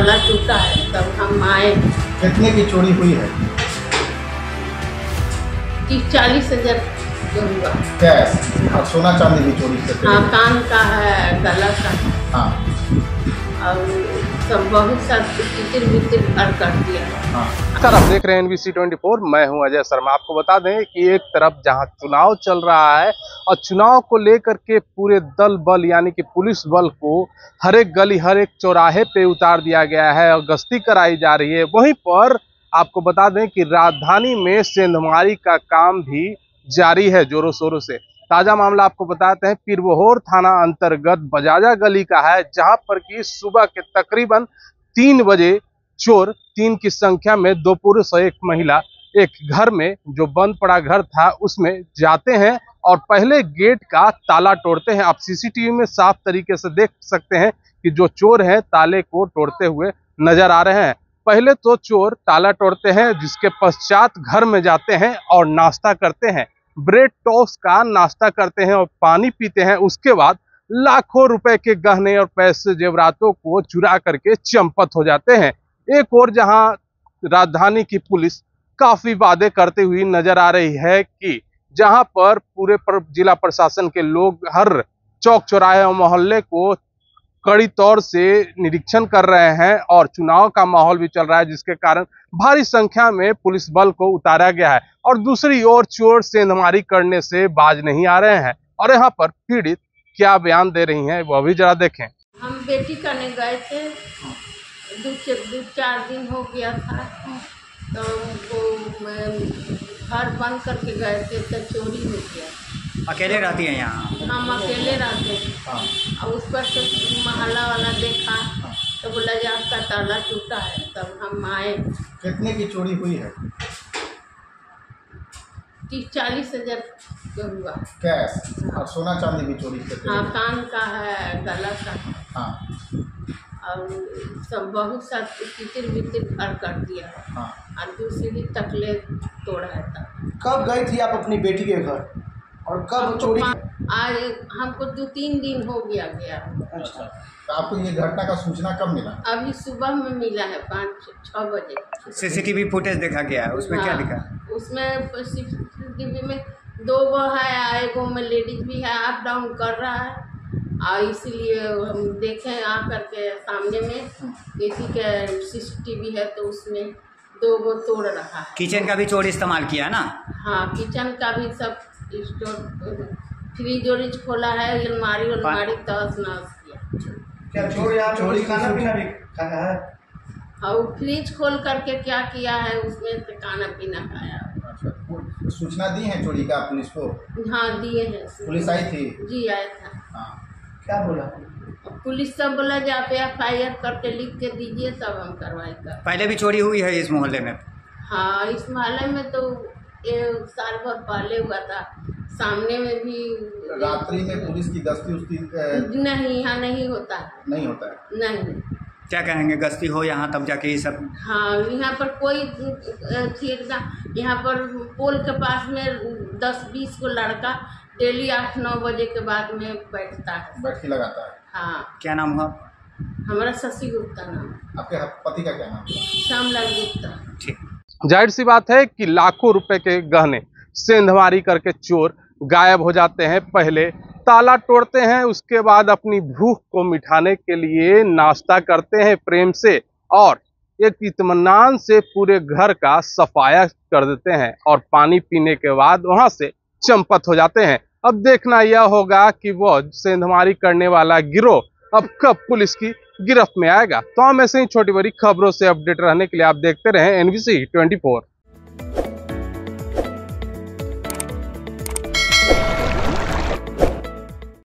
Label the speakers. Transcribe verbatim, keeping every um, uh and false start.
Speaker 1: ताला टूटा है तब हम आए।
Speaker 2: कितने की चोरी हुई है?
Speaker 1: तीस चालीस हजार हुआ।
Speaker 2: कैश और सोना चांदी भी चोरी करते?
Speaker 1: हाँ, कान का है, गला का है।
Speaker 2: हाँ,
Speaker 1: और सब बहुत सा कितिर बितिर भर कर दिया।
Speaker 2: हाँ।
Speaker 3: सर, आप देख रहे हैं एनबीसी चौबीस, मैं हूं अजय शर्मा। आपको बता दें कि एक तरफ जहां चुनाव चल रहा है और चुनाव को लेकर के पूरे दल बल यानी कि पुलिस बल को हर एक गली हर एक चौराहे पे उतार दिया गया है और गश्ती कराई जा रही है। वहीं पर आपको बता दें कि राजधानी में सेंधमारी का काम भी जारी है जोरों शोरों से। ताजा मामला आपको बताते हैं पीरबहोर थाना अंतर्गत बजाजा गली का है, जहां पर कि सुबह के तकरीबन तीन बजे चोर तीन की संख्या में दो पुरुष और एक महिला एक घर में जो बंद पड़ा घर था उसमें जाते हैं और पहले गेट का ताला तोड़ते हैं। आप सीसीटीवी में साफ तरीके से देख सकते हैं कि जो चोर हैं ताले को तोड़ते हुए नजर आ रहे हैं। पहले तो चोर ताला तोड़ते हैं, जिसके पश्चात घर में जाते हैं और नाश्ता करते हैं, ब्रेड टोस्ट का नाश्ता करते हैं और पानी पीते हैं। उसके बाद लाखों रुपए के गहने और पैसे जेवरातों को चुरा करके चंपत हो जाते हैं। एक और जहां राजधानी की पुलिस काफी वादे करते हुए नजर आ रही है कि जहां पर पूरे पर जिला प्रशासन के लोग हर चौक चौराहे और मोहल्ले को कड़ी तौर से निरीक्षण कर रहे हैं और चुनाव का माहौल भी चल रहा है, जिसके कारण भारी संख्या में पुलिस बल को उतारा गया है। और दूसरी ओर चोर सेंधमारी करने से बाज नहीं आ रहे हैं। और यहाँ पर पीड़ित क्या बयान दे रही हैं वह भी जरा देखें।
Speaker 1: हम बेटी करने गए थे, दो, दो चार दिन हो गया था, तो वो घर बंद करके गए थे तो चोरी हो गया।
Speaker 4: अकेले रहती हैं यहाँ?
Speaker 1: हम अकेले रहते हैं। और उस पर तो मोहल्ला वाला देखा तो बोला जी आपका ताला टूटा है, तब हम आए।
Speaker 2: कितने की चोरी हुई है?
Speaker 1: तीस चालीस हजार हुआ।
Speaker 2: कैश और सोना चांदी भी चोरी करते?
Speaker 1: हाँ, कान का है, गला का है।
Speaker 2: हाँ,
Speaker 1: और सब बहुत सा कितिर बितिर भर कर दिया।
Speaker 2: हाँ।
Speaker 1: और दूसरी तकले तोड़ा है तब।
Speaker 5: कब गई थी आप अपनी बेटी के घर और कब चोरी?
Speaker 1: आज हमको दो तीन दिन हो गया गया।
Speaker 2: अच्छा, तो आपको ये घटना का सूचना कब मिला?
Speaker 1: अभी सुबह में मिला है, पाँच छः बजे।
Speaker 4: सीसीटीवी फुटेज देखा गया है, उसमें क्या दिखा?
Speaker 1: उसमें सीसीटीवी में दो वो है, एक में लेडीज भी है, अप डाउन कर रहा है। और इसलिए हम देखें आ करके सामने में किसी के सीसीटीवी है तो उसमें दो वो तोड़ रहा है।
Speaker 4: किचन का भी चोर इस्तेमाल किया है ना?
Speaker 1: हाँ, किचन का भी सब स्टोर, फ्रिज व्रिज खोला है, अलमारी अलमारी तहस नहस किया।
Speaker 5: क्या चोर यहाँ चोरी खाना पीना भी खाया है?
Speaker 1: और फ्रिज खोल करके क्या किया है, उसमें से खाना पीना खाया।
Speaker 2: अच्छा, सूचना दी है चोरी का पुलिस को?
Speaker 1: हाँ, दिए हैं।
Speaker 2: पुलिस आई थी?
Speaker 1: जी, आया था।
Speaker 2: हाँ।
Speaker 5: क्या बोला?
Speaker 1: पुलिस सब बोला जी आप एफ आई आर करके लिख के दीजिए, तब हम कार्रवाई कर।
Speaker 4: पहले भी चोरी हुई है इस मोहल्ले में?
Speaker 1: हाँ, इस मोहल्ले में तो ये साल भर पहले हुआ था, सामने में भी।
Speaker 2: रात्रि में पुलिस की गश्ती उश्ती
Speaker 1: नहीं, यहाँ नहीं होता है।
Speaker 2: नहीं होता है?
Speaker 1: नहीं।
Speaker 4: क्या कहेंगे, गश्ती हो यहाँ तब जाके ये सब?
Speaker 1: हाँ, यहाँ पर कोई थी एकदम, यहाँ पर पोल के पास में दस बीस को लड़का डेली आठ नौ बजे के बाद में बैठता है,
Speaker 2: बैठकी लगाता है।
Speaker 1: हाँ।
Speaker 4: क्या नाम हुआ?
Speaker 1: हमारा शशि गुप्ता नाम।
Speaker 2: आपके पति का क्या नाम?
Speaker 1: श्यामलाल गुप्ता।
Speaker 4: ठीक।
Speaker 3: जाहिर सी बात है कि लाखों रुपए के गहने सेंधमारी करके चोर गायब हो जाते हैं। पहले ताला तोड़ते हैं, उसके बाद अपनी भूख को मिटाने के लिए नाश्ता करते हैं प्रेम से और एक इत्मीनान से पूरे घर का सफाया कर देते हैं और पानी पीने के बाद वहां से चंपत हो जाते हैं। अब देखना यह होगा कि वह सेंधमारी करने वाला गिरोह अब कब पुलिस की गिरफ्त में आएगा। तो हम ऐसे ही छोटी बड़ी खबरों से अपडेट रहने के लिए आप देखते रहें एनबीसी चौबीस।